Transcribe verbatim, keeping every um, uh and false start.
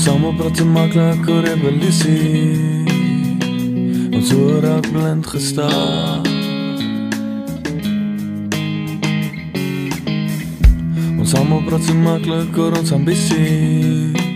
Ons almal praat so maklik oor revolusie. Ons oor raak blind gestaar. Ons almal praat so maklik oor ons ambisie.